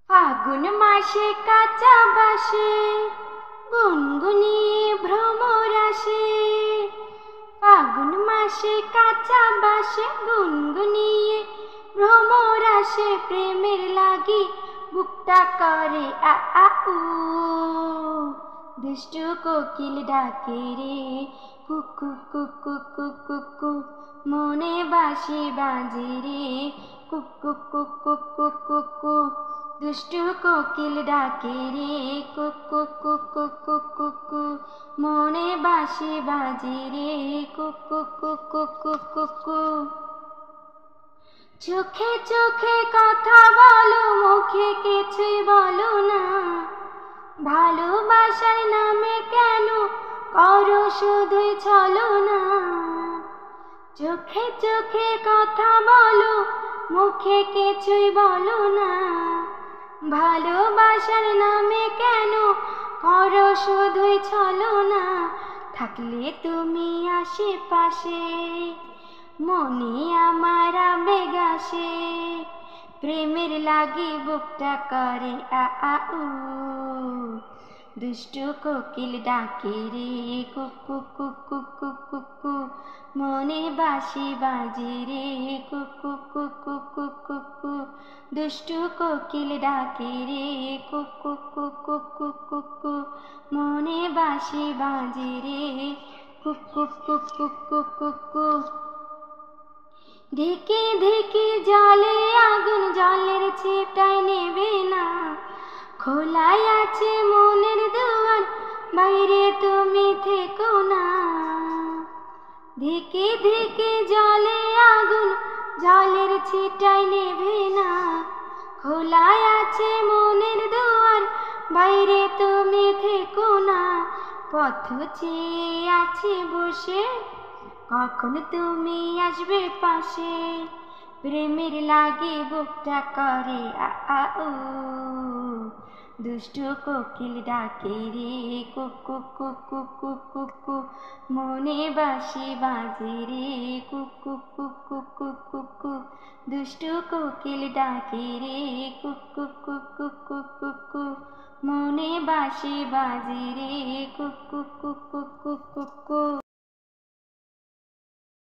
ফাগুন মাসে কাঁচা বাসে গুনগুনিয়ে ভ্রমর আসে। ফাগুন মাসে কাঁচা বাসে গুনগুনিয়ে ভ্রমর আসে। প্রেমের লাগি বুকটা করে আ আ উ। দুষ্টু কোকিল ডাকে রে কুকু কুকু কুকু কু। মনে বাঁশি বাজে রে কুকু কুকু কুকু কু। দুষ্টু কোকিল ডাকে রে কুকু কুকু কুকু কু। মনে বাঁশি বাজে রে কুকু কুকু কুকু কু। চোখে চোখে কথা বলো, মুখে কিছুই বলো না। ভালোবাসার নামে কেন করো শুধুই ছলনা। চোখে চোখে কথা বলো, মুখে কিছুই বলো না। ভালোবাসার নামে কেন করো শুধুই ছলনা। থাকলে তুমি আশেপাশে মনে আমার আবেগ আসে। প্রেমের লাগি বুকটা করে আ আ উ। দুষ্টু কোকিল ডাকে রে কুকু কুকু কুকু কু। মনে বাঁশি বাজে রে কুকু কুকু কুকু কু। দুষ্টু কোকিল ডাকে রে কুকু কুকু কুকু কু। মনে বাঁশি বাজে রে কুকু কুকু কুকু কু। ঢেকে ঢেকে জলে আগুন, জলের ছিটায় নেবে না। খোলাই আছে মনের দুয়ার, বাইরে তুমি থেকো না। ঢেকে ঢেকে জলে আগুন, জলের ছিটায় নেবে না। খোলাই আছে মনের দুয়ার, বাইরে তুমি থেকো না। পথ চেয়ে আছে বসে, কখন তুমি আসবে পাশে। প্রেমের লাগে বুকটা করে আ আ উ। দুষ্টু কোকিল ডাকে রে কুকু কুকু কুকু কু। মনে বাঁশি বাজে রে কুকু কুকু কুকু কু। দুষ্টু কোকিল ডাকে রে কুকু কুকু কুকু কু। মনে বাঁশি বাজে রে কুকু কুকু কুকু কু।